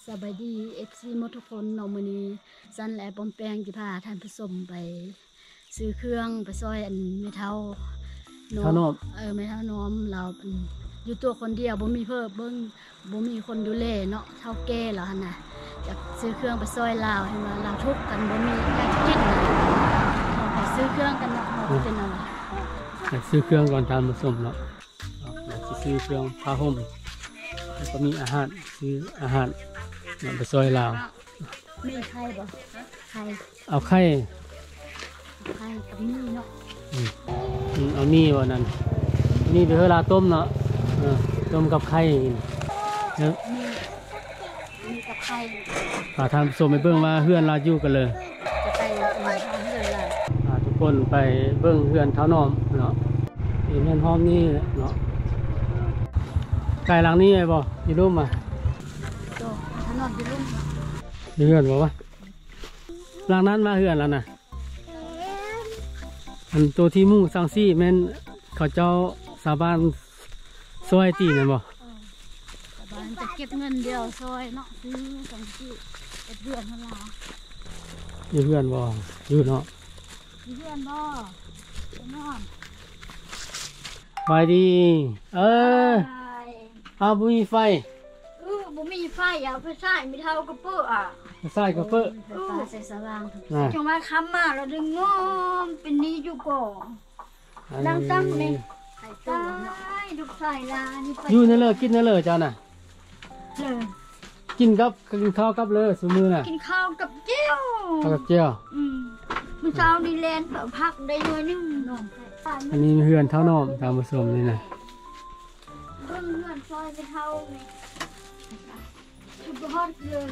สบายดี FC หมดทุกคนเนาะมื้อนี้ซันและปอมแปงสิพาท่านผู้ชมไปซื้อเครื่องไปซอยอันแม่เฒ่าแม่เฒ่าน้อมเราอยู่ตัวคนเดียวบ่มีเพิ่มเบิ่งบ่มีคนดูแลเนาะเฒ่าแก่แล้วหั่นน่ะอยากซื้อเครื่องไปซอยลาวให้มาลาวทุกข์กันบ่มีอยากกินเราไปซื้อเครื่องกันเนาะเป็นอะไรอยากซื้อเครื่องก่อนทานผสมเนาะอยากซื้อเครื่องผ้าห่มแล้วก็มีอาหารซื้ออาหารไปซอยลาวมีไข่บ่ไข่เอาไข่กับมีเนาะเอามีวันนั้นนี่เดี๋ยวเวลาต้มเนาะต้มกับไข่มีกับไข่พาทานผสมไปเบิ่งว่าเฮือนเราอยู่กันเลยจะไปเอาเฮือนล่ะทุกคนไปเบิ่งเฮือนเท้าน้อมเนาะเฮือนห้องนี่เนาะไก่หลังนี้ไงบ่อยู่ร่มอ่ะถนนอยู่ร่มเฮือนบอกว่าหลังนั้นมาเฮือนแล้วนะอันตัวที่มุ่งสังซี่แม่นเขาเจ้าสาบานซอยตีนั่นบ่สาบานจะเก็บเงินเดียวซอยเนาะซื้อสังซี่เดือนเท่าไหร่อยู่เฮือนบ่อยู่เนาะอยู่เฮือนบ่นอนไปดีเอาบุมีไฟบ่มีไฟเอาไฟใช้มีเท่ากระเปื้ออ่ะใส่กระเปื้อใส่สว่างจังว่าค้ำมาแล้วดึงงอมเป็นนี้อยู่ก่อนดังตั้งนี่ไข่ต้มลูกใส่ลานี่ไปอยู่นั่นเลยกินนั่นเลยเจ้าน่ะกินข้าวกับเลยซุมื้อน่ะกินข้าวกับเจียวกับเจียวมื้อเช้านี่แลนเปิดพักได้หน่อยนึงอันนี้เฮือนเท่าน้อมตามผสมนี่น่ะเฮือนซอยไปเท่านี่ชุบฮอดเลย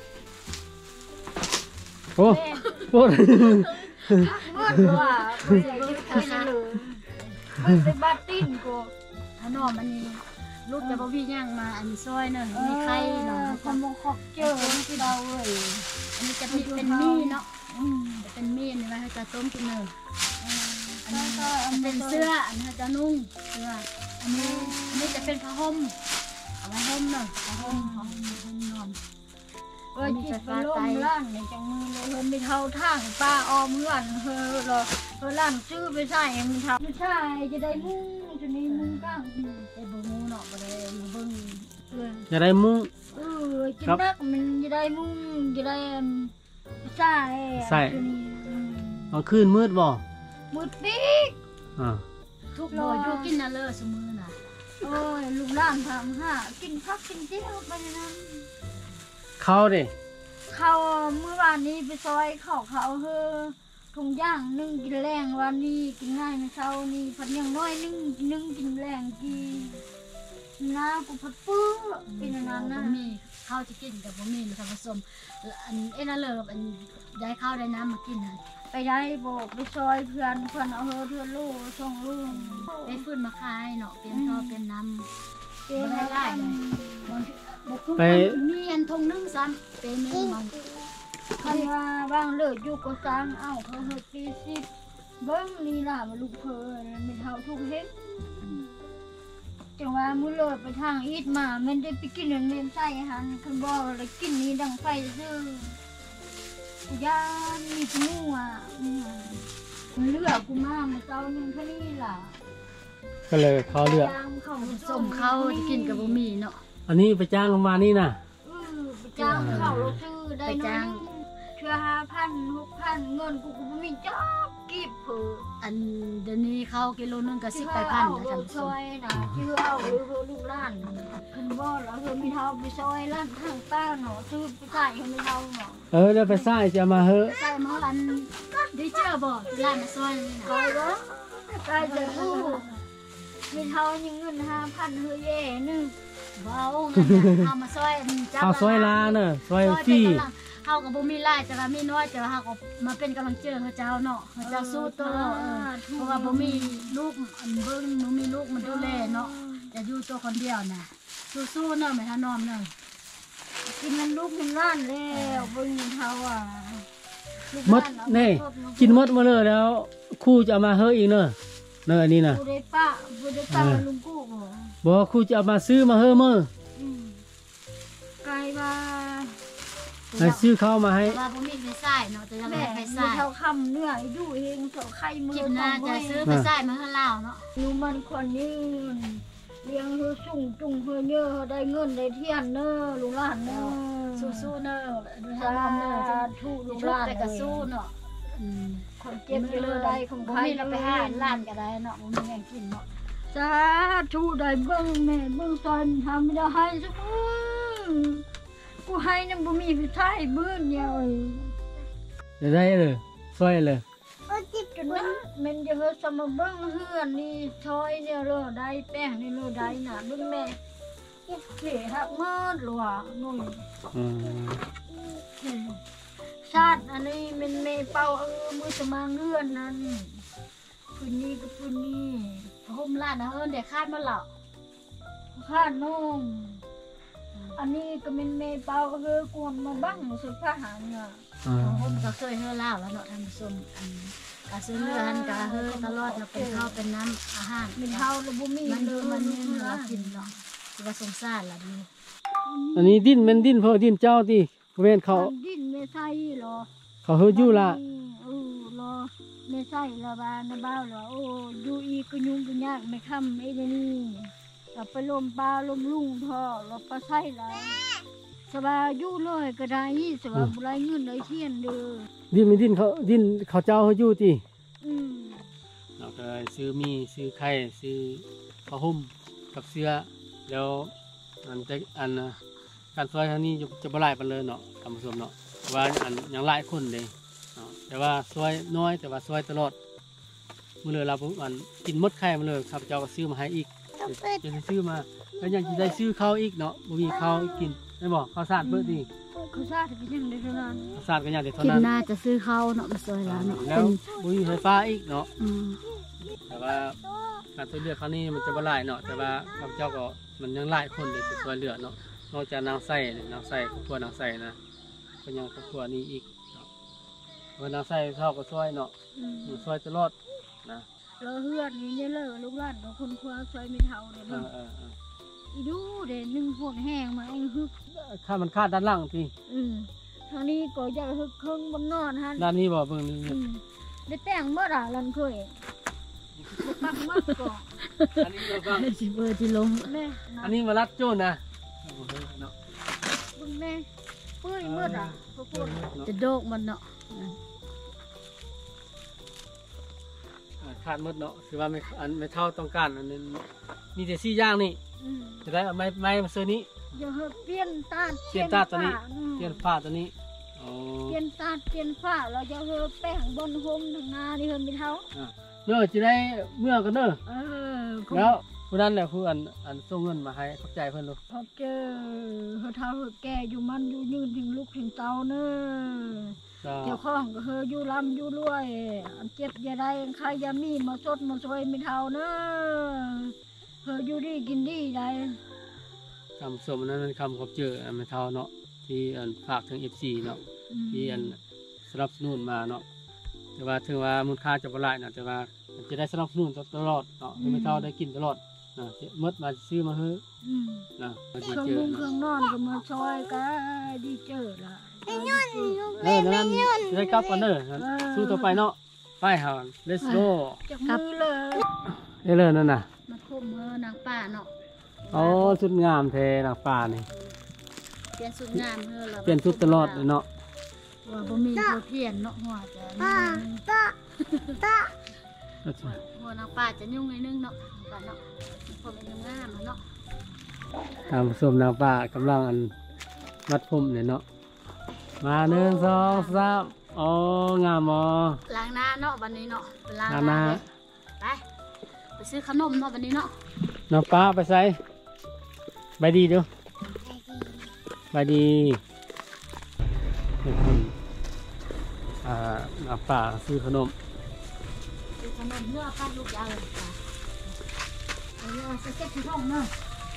โอ้หมดว่าไปกินเลยไปบาตินกูถนนมันนี่ลูกจะบ่มีย่างมาอันซอยเนาะมีไข่เนาะคำบอกขอบเจอที่เราเลยอันนี้จะเป็นมีเนาะเป็นมีนี่ไว้ให้จะต้มกินเนอะอันนี้เป็นเสื้ออันนี้จะนุ่งเสื้ออันนี้จะเป็นผ้าห่มเอาไว้ห่มเนาะผ้าห่มนอนจิตลมล้านในจังมือเลยไม่เท่าทางป้าออมเงื่อนล้านชื่อไปใส่มันทำไม่ใช่จะได้มุ้งจะนี้มุ้งก้างได้บุ้งเนาะบ่ได้บุ้งจะได้มุ้งกินนักมันจะได้มุ้งจะได้ใส่เอาคืนมืดบ่มืดปีกทุกบ่อยู่กินน่ะเลยซุมื้อน่ะโอ้ยลูกหลานทำห่ากินพักกินเจียวไปนั้นเขาดิเขาเมื่อวานนี้ไปซอยเขาถุงย่างนึ่งกินแรงวันนี้กินง่ายไม่เช้านี่ผัดยังน้อยนึ่งกินแรงกี่น้ากูผัดปื้อเป็นนั้นนะมีข้าวจะกินกับบ่มีผสมอันนั่นเลยอันได้ข้าวได้น้ำมากินไปได้บอกไปซอยเพื่อนเอาเพื่อนลูกช่องลูกไปฟื้นมาขายเนาะเป็นท่อเป็นน้ำเป็นได้ไปมีอันทงนึ่งซ้ำเป็นนึ่งมันคันว่าบ้างเลิกอยู่ก็สร้างเขาปี10เบิ้งนี่ล่ะมาลูกเพลินไม่เท่าทุกเฮ็ดจังว่ามื้อเลิกไปทางอีทมามันได้ไปกินเงินใส่หันคันบ่เลยกินนี้ดังไฟซื่อยามีจมูกเลือกกูมาเจ้านึงแค่นี้ล่ะก็เลยเขาเลือกส้มเขาจะกินกับบ่มีเนาะอันนี้ไปจ้างมานี่น่ะไปจ้างเขาเราซื้อได้ไปจ้างเชื่อ5,000 6,000เงินกูไม่มีจ๊อกกีบอันเดี๋ยวนี้เขากิโลนึงก็10 ไปพันนะท่านซอยนะชื่อเอาลูกล้านขึ้นบ่แล้วมีเท่าไปซอยล้านทางป้าเนาะซื้อไปใส่ให้มีเท่าเนาะเดี๋ยวไปใส่จะมาใส่มาอันได้เจอบ่ร้านมาซอยนี่นะซอยบ่ใส่จะพูมีเท่ายังเงิน5,000แย่นึงว้าวเอามาซอยจับเอาซอยลาเนอะซอยฟี่เฮากับบ่มีหลายแต่ว่ามีน้อยแต่ว่าเฮาก็มาเป็นกำลังเจอเขาเจ้าเนาะเขาเจ้าสู้ตัวเพราะว่าบ่มีลูกอันเบิ่งบ่มีลูกมันดูแลเนาะจะอยู่ตัวคนเดียวน่ะสู้ๆเนาะแม่ท่านน้อมเนาะกินมันลูกมันล้านแล้วเบิ่งเฮามดนี่กินมดมาเลยแล้วครูจะเอามาเฮออีกเนอะอันนี้น่ะบ่ได้ป้าลุงกู้บ่ครูจะเอามาซื้อมาเฮอมื้อไกลว่าซื้อข้าวมาให้ว่าบ่มีไฟใส่เนาะแต่ยังแม่ไม่ไฟมีใส่เท่าคำเนื้ออยู่เองเท่าไข่มือคลิปหน้าจะซื้อไฟใส่มาให้เราเนาะอยู่มันคนยืนเลี้ยงเฮอสุ่งจุงเฮอเยอะได้เงินได้เทียนเนอลูกหลานเนอสู้ๆเนอะดูให้สาทำเนอะธุลูกชุหบลานไปกระสู้เนาะคนเจ็บเยอะได้ของบ่ใครมีเราไปหาร้านก็ได้เนาะบ่มีแรงกินเนาะสาธุได้เบิ่งแม่เบิ่งซอยทำไม่ได้ให้สักมื้อกูให้นั่นบ่มีไปใช้มื้อเดียวจะได้เลยช่วยเลยจนมันจะเฮาสมเบิ่งเฮือนนี่ซอยเนี่ยเลอได้แป้งนี่เลอได้น่ะเบิ่งแม่โอเคฮักมืดหรอนุ่นอืมชาติอันนี้มันไม่เป่ามือสมางเลื่อนนั้นพื้นนี้กับพื้นนี้ห่มร้านนะเฮินเดี๋ยวคาดมาเหล่าข้าน้องอันนี้ก็มันไม่เป่ากวนมาบ้างสุดทหารอ่ะห่มก็เคยเฮินล่าแล้วเนาะท่านผู้ชมกะซื้อเรือหันกะเฮินตลอดแล้วเป็นข้าวเป็นน้ำอาหารมันเท่าแล้วบุมีมันเลเดิยมมัมัน นเนี่เนี่ยยเราเรากินเนาะคือว่าสงสารล่ะดูอันนี้ดิ้นมันดิ้นเพราะดิ้นเจ้าที่เว้นเขาดิ้นไม่ใช่หรอเขาเฮาอยู่ละรอไม่ใช่ละบ้านบ้าหรอโอ้อยู่อีกก็ยุ่งก็ยากไม่ค่ำไอ้นี่เราไปลมปลาลมลุ่งท่อเราไปใช่ไรสบายอยู่เลยก็ได้สบายบุไรเงินเลยเทียนเด้อดิ้นมันดิ้นเขาเจ้าเฮาอยู่ที่อืมเราก็ซื้อมีซื้อไข่ซื้อผ้าห่มกับเสื้อแล้วการซอยครั้งนี้จะบ่หลายปานเลยเนาะท่านผู้ชมเนาะว่ายังหลายคนเลยเนาะแต่ว่าซอยน้อยแต่ว่าซอยตลอดมื้อเลยเรากินหมดไข่มาเลยครับเจ้าก็ซื้อมาให้อีกจะซื้อมาแล้วยังจะได้ซื้อข้าวอีกเนาะบ่มีข้าวกินได้บ่ข้าวสารเบิดดีเขาซาถึงยังได้เท่านั้นข้าวสารก็ยังได้เท่าคลิปนั้นหน้าจะซื้อข้าวเนาะมาซอยร้านเนาะแล้วบ่มีไฟฟ้าอีกเนาะอืมแต่ว่าการช่วยเหลือครั้งนี้มันจะบ่หลายเนาะแต่ว่าข้าพเจ้าก็มันยังหลายคนเลยที่ช่วยเหลือเนาะนอกจากนางไส้เนี่ยนางไส้ครอบครัวนางไส้นะก็ยังครอบครัวนี้อีกเนาะว่านางไส้เท่าก็ช่วยเนาะช่วยตลอดนะเราเฮือดนี่เนี่ยเลยลูกหลานของคนคว้าซอยไม่เท่าเด้อเอเนาะออีดูเด้นึ่งพวกแห้งมาเองฮึกข้ามันคาดด้านล่างทีทางนี้ก็จะฮึกเครื่องบนนอนฮะด้านนี้บ่เบิ่งนี่ได้แต่งเมื่อไหร่ลันเคยปักมากก่อนอันนี้เราก็สิเบอร์ที่ลงแม่อันนี้มารัดโจ้นะเนาะบุญแม่เปื่อยเมื่อไหร่ทุกคนจะโดกมันเนาะขาดหมดเนาะคือว่าไม่เท่าต้องการอันนี้มีแต่4อย่างนี่จะได้เอาไม้มาซื้อนี้อย่าเฮเปลี่ยนตาเปลี่ยนตาตัวนี้เปลี่ยนฝ้าตัวนี้อ๋อเปลี่ยนตาเปลี่ยนฝ้าเราจะเฮแป้งบนโฮมทางนาที่เฮไม่เท่าเด้อจะได้เมื่อกันเด้อก็แล้วผู้นั้นแหละผู้ส่งเงินมาให้ขอบใจเพิ่นลูกพอเจอเฮเท่าเฮแก่อยู่มันอยู่ยืนถึงลูกถึงเตาเนอะก็เจ้าของก็เฮอยู่ลำอยู่รวยอันเจ็บอย่าได้ใครอย่ามีมาสดมาซวยไม่เท่าเนอะเฮอยู่ดีกินดีได้คำสมนั้นเป็นคำขอบเจอไม่เท่าเนาะที่ฝากถึง FC เนาะที่สนับสนุนมาเนาะแต่ว่าถึงว่ามูลค่าจะบ่หลายนะแต่ว่าจะได้สนับสนุนตลอดเนาะให้ไม่เท่าได้กินตลอดนะหมดมาซื้อมาเฮ้อนะมาเคดีรื่องเจอมุงเครื่องนอนก็มาซอยกันดีเจอละนั้นจะได้กลับกันเด้อสู้ต่อไปเนาะไปหา let's go จากมือเลยเลยนั่นน่ะมาคุมนางป้าเนาะอ๋อสุดงามแท้นางฟ้านี่เปลี่ยนสุดงามเฮ้อเราเปลี่ยนชุดตลอดเลยเนาะว่าบ่มีบ่เพี้ยนเนาะหัวจะหัวนางป้าจะยุ่งนิดนึงเนาะป้าเนาะผมเป็นงามเนาะตามสมนางฟ้ากำลังมัดผมเนี่ยเนาะมา1 2 3อ๋องามอ๋อล้างหน้าเนาะวันนี้เนาะล้างนาหนาน้าไปซื้อขนมเนาะวันนี้เนาะน้องป้าไปใส่ใบดีเดูใบดีน้องป้าซื้อขนมซื้อขนมเนื้อป้าลูกยาวเลยค่ะเอาสเก็ตที่ห้องเนาะ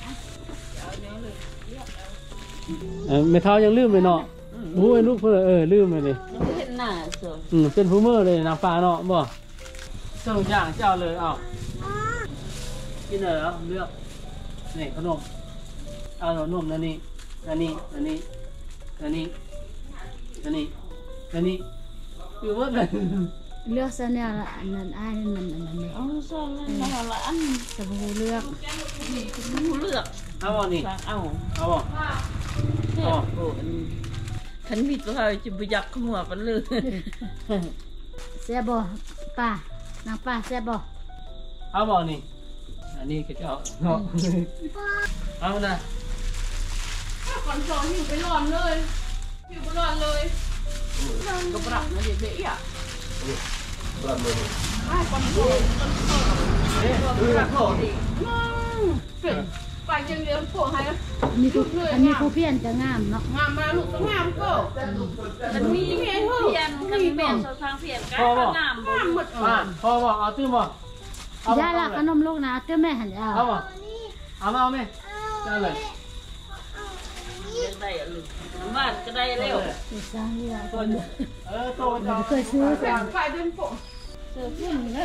ไม่เท่ายังลืมเลยเนาะโอ้ยลูกเพื่อลืมเลยยังไม่เห็นหน้าเสือเป็นผู้เมื่อเลยน้องป้าเนาะบ่เจ้าอย่างเจ้าเลยเอากินเลยเหรอเลือกนี่ขนมเอาขนมนั่นนี่อันนี้คือว่าเลยเลือกซะเนี่ยละอันนั้นอ้ายนั่นมันอันนั้นเนี่ยเอาซ่อนนั่นมาละอันสบู่เลือกหูเลือกเอาบ่นี่เอาเอาบ่แซ่บโอ้อันขันมีตัวเขาจะบุยักขมัวกันเลยแซ่บบ่ป้านางป้าแซ่บบ่เอาบ่นี่อันนี้ก็จะเอาเนาะเอานะก่อนสองหิวไปร้อนเลยหิวไปร้อนเลยก็ปรับมาเดี๋ยวเดี๋ยวอ่ะก่อนสองก่อนสองเป็นไปจังเดียวโผล่ให้อันนี้ผู้เพี้ยนจะงามเนาะงามมาลูกก็งามก็มันมีเพียนมันมีแม่สทางเพียนกันก็งามบ่งามหมดพอบ่เอาตื้อบ่ย่าละขนมลูกนะเต้าแม่หันเอาเอาบ่เอามาเอาไหมเอาเลยได้อะลูกน้ำบ้านก็ได้แล้วสิสร้างนี่ล่ะโตจะเคยซื้อแบ่งไปเดินโผล่เจอขึ้นเลย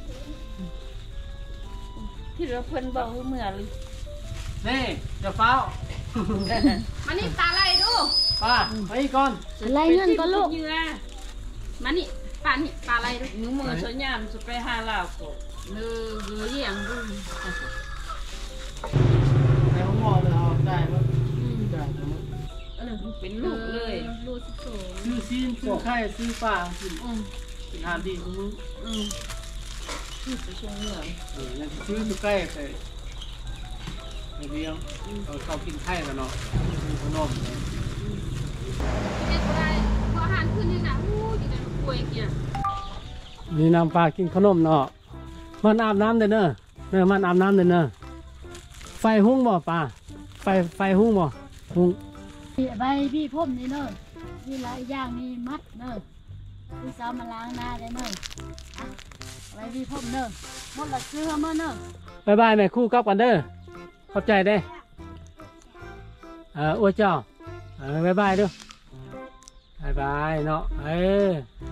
ที่เราเพิ่นบอกเมื่อเลยนี่จะเฝ้ามานี่ตาไล่ดูป้าไปก่อนไล่เงินก็ลูกเยื่อมานี่ตานี่ตาไล่ดูหนูมือสวยงามจะไปหาลาวก็เออเยี่ยงดูในห้องหมอเลยเอาได้มั้ยได้มั้ยเป็นลูกเลยลูกโตซื้อซีนซื้อไข่ซื้อปลากินกินอาหารดีของมึงไปชงเหนือยังซื้ออยู่ใกล้ไปเลี้ยงเขากินไข่กันเนาะขนมเด็กอะไรพออาหารขึ้นนี่นะอู้ดีนะป่วยเนี่ยนี่น้ำปลากินขนมเนาะมันอาบน้ำเด้อเนอะมันอาบน้ำเด้อเนอะไฟหุ้งบ่ปลาไฟหุ้งบ่หุ้งใบพี่พ่มนี่เนอะมีหลายอย่างมีมัดเนอะพี่สาวมาล้างหน้าได้เนอะอ่ะใบพี่พ่มเนอะหมดละซื้อมาเนอะบายบายแม่คู่กับกันเด้อขอบใจเด้อ้วเจ้าบายบายด้วยบายบายเนาะ